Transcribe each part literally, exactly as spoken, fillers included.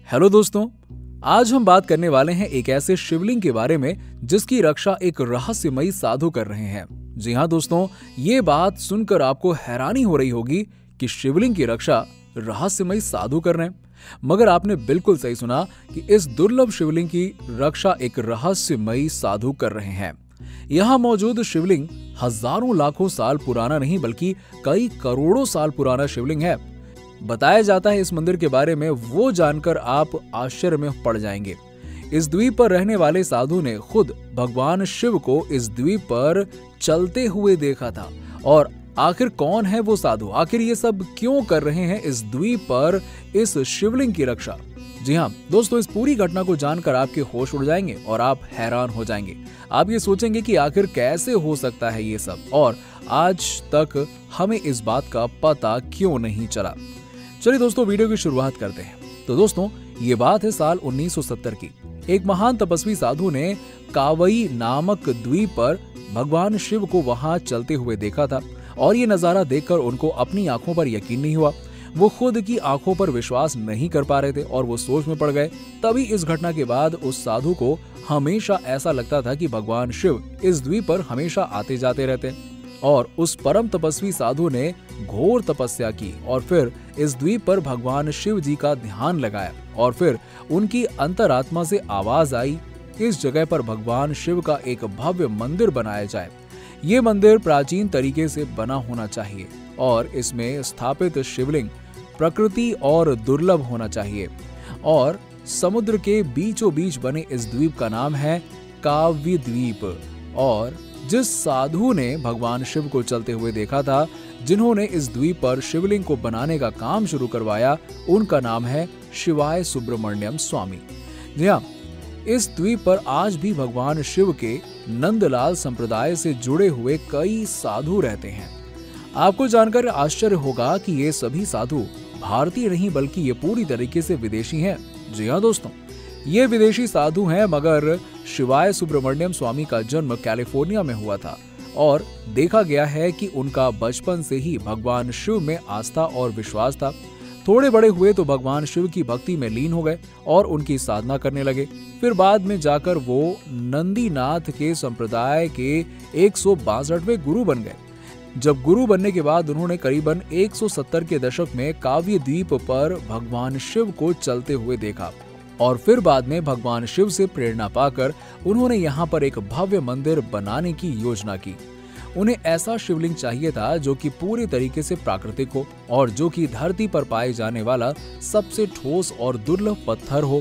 Hello दोस्तों, आज हम बात करने वाले हैं एक ऐसे शिवलिंग के बारे में जिसकी रक्षा एक रहस्यमयी साधु कर रहे हैं। जी हाँ दोस्तों, ये बात सुनकर आपको हैरानी हो रही होगी कि शिवलिंग की रक्षा रहस्यमयी साधु कर रहे हैं, मगर आपने बिल्कुल सही सुना कि इस दुर्लभ शिवलिंग की रक्षा एक रहस्यमयी साधु कर रहे हैं। यहाँ मौजूद शिवलिंग हजारों लाखों साल पुराना नहीं बल्कि कई करोड़ों साल पुराना शिवलिंग है। बताया जाता है इस मंदिर के बारे में वो जानकर आप आश्चर्य में पड़ जाएंगे। इस द्वीप पर रहने वाले साधु ने खुद भगवान शिव को इस द्वीप पर चलते हुए देखा था। और आखिर कौन है वो साधु, आखिर ये सब क्यों कर रहे हैं इस द्वीप पर इस शिवलिंग की रक्षा? जी हाँ दोस्तों, इस पूरी घटना को जानकर आपके होश उड़ जाएंगे और आप हैरान हो जाएंगे। आप ये सोचेंगे कि आखिर कैसे हो सकता है ये सब, और आज तक हमें इस बात का पता क्यों नहीं चला। चलिए दोस्तों, वीडियो की शुरुआत करते हैं। तो दोस्तों, ये बात है साल उन्नीस सौ सत्तर की। एक महान तपस्वी साधु ने कावई नामक द्वीप पर भगवान शिव को वहां चलते हुए देखा था, और ये नजारा देखकर उनको अपनी आंखों पर यकीन नहीं हुआ। वो खुद की आंखों पर विश्वास नहीं कर पा रहे थे और वो सोच में पड़ गए। तभी इस घटना के बाद उस साधु को हमेशा ऐसा लगता था कि भगवान शिव इस द्वीप पर हमेशा आते जाते रहते, और उस परम तपस्वी साधु ने घोर तपस्या की और फिर इस द्वीप पर भगवान शिव जी का ध्यान लगाया। और फिर उनकी अंतरात्मा से आवाज आई, इस जगह पर भगवान शिव का एक भव्य मंदिर बनाया जाए। ये मंदिर प्राचीन तरीके से बना होना चाहिए और इसमें स्थापित शिवलिंग प्रकृति और दुर्लभ होना चाहिए। और समुद्र के बीचों बीच बने इस द्वीप का नाम है काव्य द्वीप। और जिस साधु ने भगवान शिव को चलते हुए देखा था, जिन्होंने इस द्वीप पर शिवलिंग को बनाने का काम शुरू करवाया, उनका नाम है शिवाय सुब्रमण्यम स्वामी। जी हाँ, इस द्वीप पर आज भी भगवान शिव के नंदलाल संप्रदाय से जुड़े हुए कई साधु रहते हैं। आपको जानकर आश्चर्य होगा कि ये सभी साधु भारतीय नहीं बल्कि ये पूरी तरीके से विदेशी हैं। जी हाँ दोस्तों, ये विदेशी साधु हैं, मगर शिवाय सुब्रमण्यम स्वामी का जन्म कैलिफोर्निया में हुआ था और देखा गया है कि उनका बचपन से ही भगवान शिव में आस्था और विश्वास था। थोड़े बड़े हुए तो भगवान शिव की भक्ति में लीन हो गए और उनकी साधना करने लगे। फिर बाद में जाकर वो नंदीनाथ के संप्रदाय के एक सौ बासठवें गुरु बन गए। जब गुरु बनने के बाद उन्होंने करीबन एक सौ सत्तर के दशक में काव्य द्वीप पर भगवान शिव को चलते हुए देखा, और फिर बाद में भगवान शिव से प्रेरणा पाकर उन्होंने यहाँ पर एक भव्य मंदिर बनाने की योजना की। उन्हें ऐसा शिवलिंग चाहिए था जो कि पूरी तरीके से प्राकृतिक हो और जो कि धरती पर पाए जाने वाला सबसे ठोस और दुर्लभ पत्थर हो,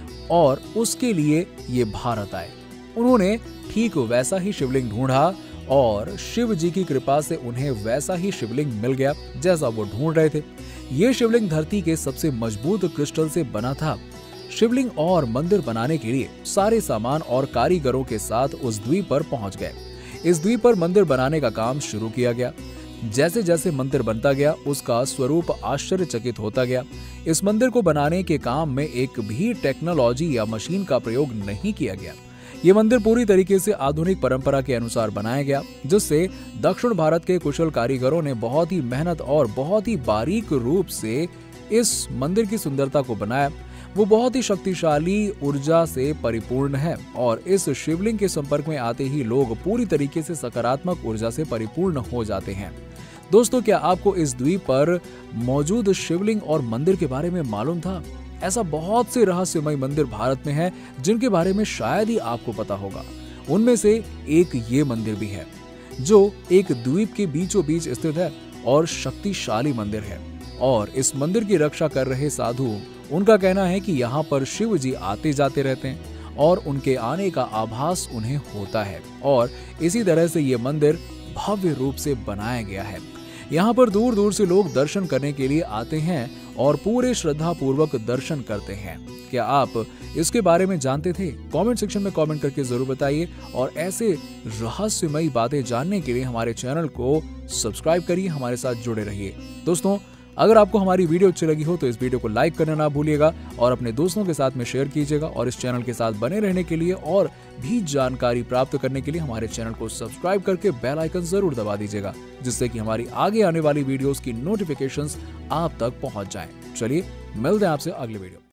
और उसके लिए ये भारत आए। उन्होंने ठीक वैसा ही शिवलिंग ढूंढा और शिव जी की कृपा से उन्हें वैसा ही शिवलिंग मिल गया जैसा वो ढूंढ रहे थे। ये शिवलिंग धरती के सबसे मजबूत क्रिस्टल से बना था। शिवलिंग और मंदिर बनाने के लिए सारे सामान और कारीगरों के साथ उस द्वीप पर पहुंच गए। इस द्वीप पर मंदिर बनाने का काम शुरू किया गया। जैसे जैसे मंदिर बनता गया, उसका स्वरूप आश्चर्यचकित होता गया। इस मंदिर को बनाने के काम में एक भी टेक्नोलॉजी या मशीन का प्रयोग नहीं किया गया। ये मंदिर पूरी तरीके से आधुनिक परंपरा के अनुसार बनाया गया, जिससे दक्षिण भारत के कुशल कारीगरों ने बहुत ही मेहनत और बहुत ही बारीक रूप से इस मंदिर की सुंदरता को बनाया। वो बहुत ही शक्तिशाली ऊर्जा से परिपूर्ण है और इस शिवलिंग के संपर्क में आते ही लोग पूरी तरीके से सकारात्मक ऊर्जा से परिपूर्ण हो जाते हैं। दोस्तों, क्या आपको इस द्वीप पर मौजूद शिवलिंग और मंदिर के बारे में मालूम था? ऐसा बहुत से रहस्यमय मंदिर भारत में हैं जिनके बारे में शायद ही आपको पता होगा। उनमें से एक ये मंदिर भी है जो एक द्वीप के बीचों बीच स्थित है और शक्तिशाली मंदिर है। और इस मंदिर की रक्षा कर रहे साधु, उनका कहना है कि यहाँ पर शिव जी आते जाते रहते हैं और उनके आने का आभास उन्हें होता है, और इसी तरह से ये मंदिर भव्य रूप से बनाया गया है। यहाँ पर दूर दूर से लोग दर्शन करने के लिए आते हैं और पूरे श्रद्धा पूर्वक दर्शन करते हैं। क्या आप इसके बारे में जानते थे? कमेंट सेक्शन में कमेंट करके जरूर बताइए, और ऐसे रहस्यमयी बातें जानने के लिए हमारे चैनल को सब्सक्राइब करिए, हमारे साथ जुड़े रहिए। दोस्तों, अगर आपको हमारी वीडियो अच्छी लगी हो तो इस वीडियो को लाइक करना ना भूलिएगा और अपने दोस्तों के साथ में शेयर कीजिएगा। और इस चैनल के साथ बने रहने के लिए और भी जानकारी प्राप्त करने के लिए हमारे चैनल को सब्सक्राइब करके बेल आइकन जरूर दबा दीजिएगा, जिससे कि हमारी आगे आने वाली वीडियोस की नोटिफिकेशंस आप तक पहुंच जाएं। चलिए मिलते हैं आपसे अगले वीडियो।